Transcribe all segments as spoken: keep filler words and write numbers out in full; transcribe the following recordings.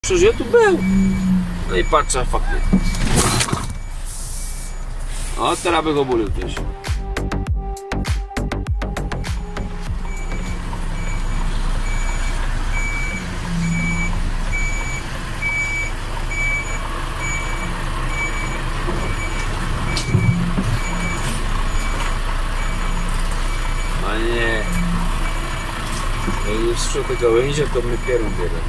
przecież ja tu był. No i patrzę, faktycznie. O, teraz by go bulił ktoś. A nie. Jak już słyszę te gałęzie, to my pierun biegam.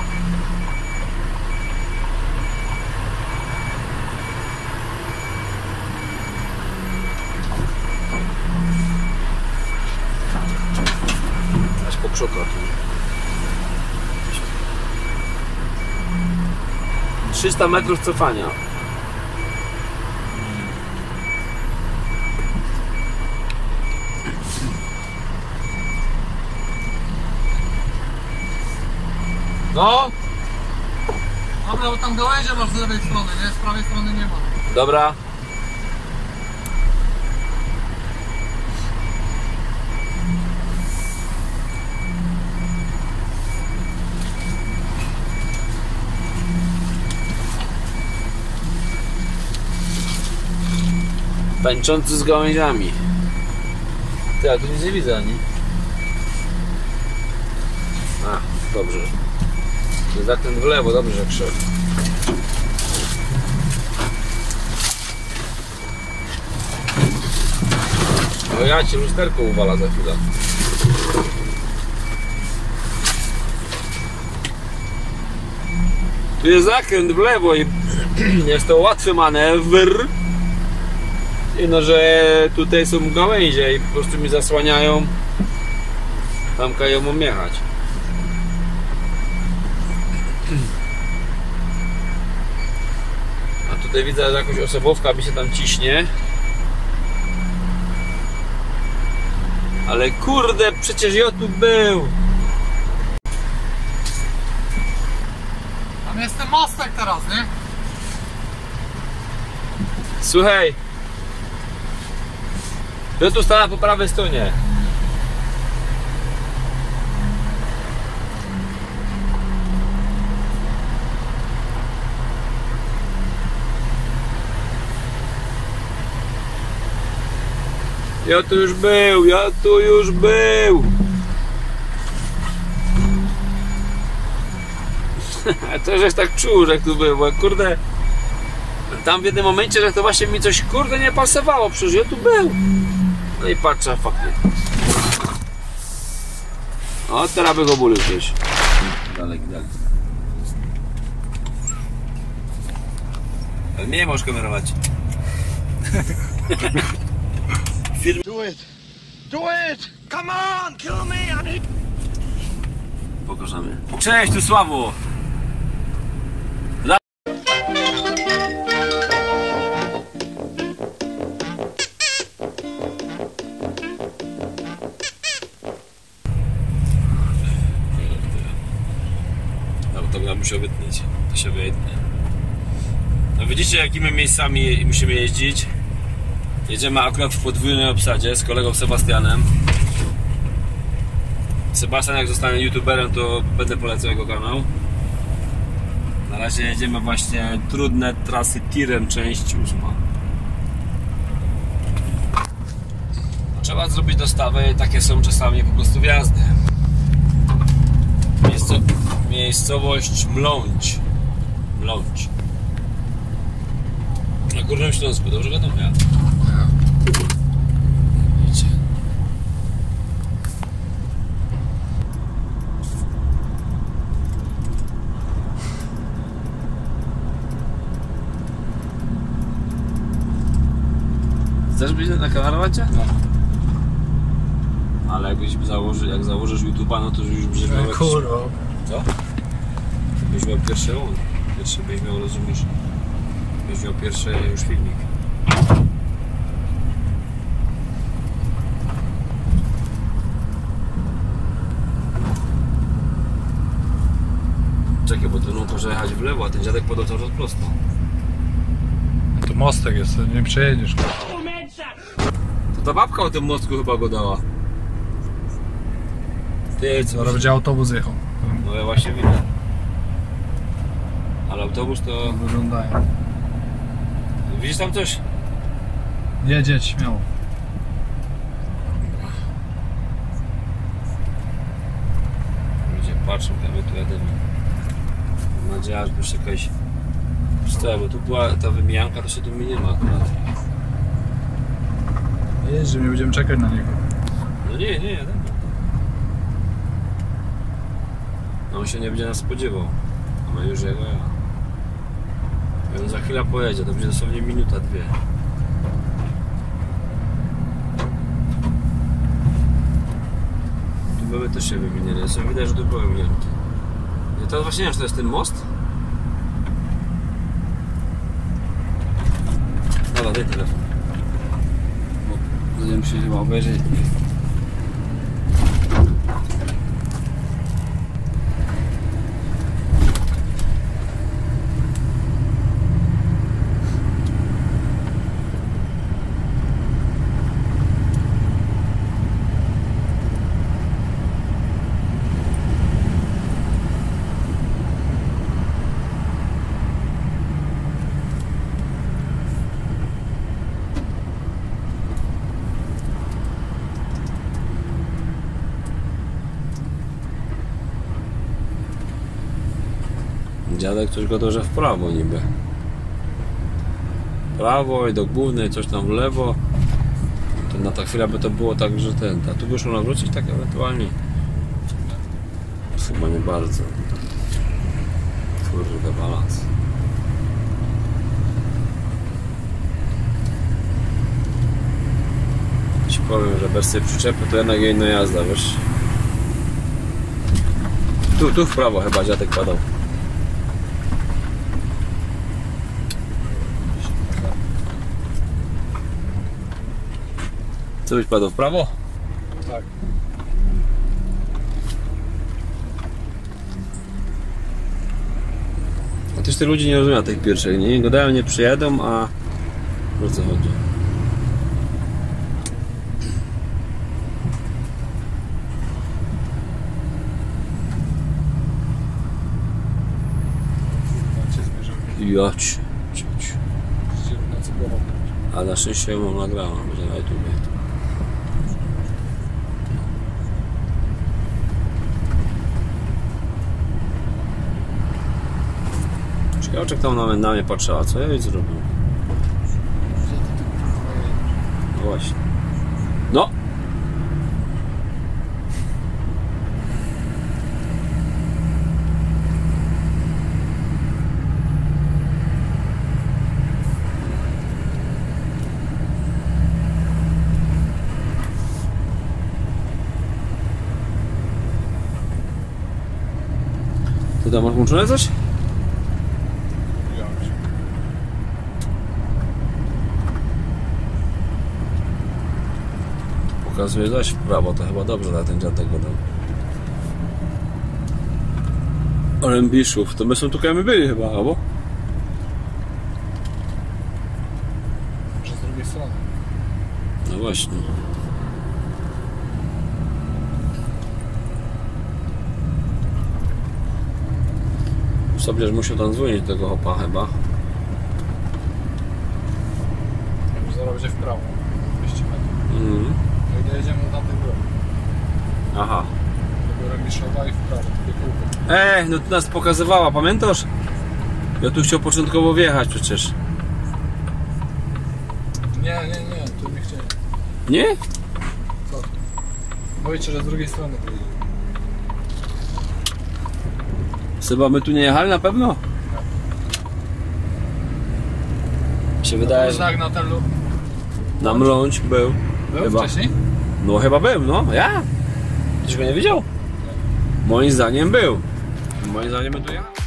Aż po krzokach tu. trzysta metrów cofania. No! Dobra, bo tam gałęzie masz z lewej strony, nie? Z prawej strony nie ma. Dobra. Tańczący z gałęziami. Ty, ja tu nic nie widzę ani. A, dobrze. To jest zakręt w lewo, dobrze, że krzyk. O ja cię lusterko uwala za chwilę. Tu jest zakręt w lewo i jest to łatwy manewr. I no, że tutaj są gałęzie i po prostu mi zasłaniają. Tam kają jechać. A tutaj widzę, że jakaś osobówka mi się tam ciśnie. Ale kurde, przecież ja tu był. Tam jest ten mostek teraz, nie? Słuchaj, ja tu stanę po prawej stronie. Ja tu już był, ja tu już był. To żeś tak czuł, że tu był, bo kurde, tam w jednym momencie, że to właśnie mi coś kurde nie pasowało, przecież ja tu był. No i patrzę, faktycznie. O, teraz by go bulił ktoś. Dalej, dalej. Ale mnie możesz kamerować. Film... Do it! Do it! Come on! Kill me! I need... Pokażemy. Cześć, tu Sławo! Dla... No to ja muszę wytnieć. To się wytnie. No widzicie, jakimi miejscami musimy jeździć. Jedziemy akurat w podwójnej obsadzie z kolegą Sebastianem. Sebastian, jak zostanie youtuberem, to będę polecał jego kanał. Na razie jedziemy właśnie trudne trasy tirem, część ósma. Trzeba zrobić dostawę i takie są czasami po prostu wjazdy. Miejsco... Miejscowość Mlądź. Mlądź. Na Górnym Śląsku, dobrze wiadomo ja. Widzicie. Chcesz być na kamerowacie? No. Ale jakbyś założył, jak założysz YouTube'a, no to już byś miał jakiś... Kurwa. Co? Byś miał pierwszy on. Pierwszy byś miał, rozumiesz? Byś miał pierwszy już filmik. Czekaj, bo ten może jechać w lewo, a ten dziadek podał cały czas prosto. To mostek jest, nie przejedziesz. To ta babka o tym mostku chyba go dała. Ty, co? Zaraz będzie autobus jechał. No ja właśnie widzę. Ale autobus to... Wyglądają. Widzisz tam coś? Jedzie śmiało. Ludzie patrzą, jak my tu jedziemy. Mam nadzieję, że już jakaś... Co, bo tu była ta wymijanka, to się tu mi nie ma akurat. Jedź, że nie będziemy czekać na niego. No nie, nie, jeden. No on się nie będzie nas spodziewał. A my już jego ja. On za chwilę pojedzie, to będzie dosłownie minuta, dwie. Tu były też się wymienione, zresztą widać, że tu były wymienianki. I to właśnie nie wiem, czy to jest ten most? Dobra, daj telefon. Bo będziemy się chyba obejrzeć. Dziadek coś go to, że w prawo niby. W prawo i do głównej, coś tam w lewo. To na ta chwilę by to było tak, że ten... A tu by szło nawrócić tak ewentualnie? Chyba nie bardzo. Kurde, balans. Ci powiem, że bez tej przyczepy to jednak inna jazda, wiesz? Tu, tu w prawo chyba dziadek padał. Co byś padł w prawo? Tak. A też te ludzie nie rozumieją tych pierwszych, nie? Gadają, nie przyjadą, a... O co chodzi? Joć. Cioć. A na szczęście mam nagrałem, będzie na YouTube. Ciekawe, tam na, na mnie patrzyła, co ja jej zrobił? No właśnie. No! Ty tam masz włączone coś? Pokazuje zaś w prawo, to chyba dobrze na ten dziadek go dał. Orębiszów, to my są tutaj my byli chyba, albo? Może z drugiej strony. No właśnie. Sobie musiał tam dzwonić do tego hopa chyba. Już zaraz będzie w prawo. dwieście metrów. Mhm. No i dojedziemy na tej drogę. Aha. Do Rębiszowa i w prawo. Takie kółko. Ej, no tu nas pokazywała, pamiętasz? Ja tu chciał początkowo wjechać przecież. Nie, nie, nie, tu nie chciałem. Nie? Co? Boicie, że z drugiej strony pojedzie. Chyba my tu nie jechali na pewno? Się wydaje, że Znak na ten lub. na mląć był. Był Chyba. wcześniej? No chyba był, no ja. Ktoś go nie widział? Moim zdaniem był. Moim zdaniem my tu jechali.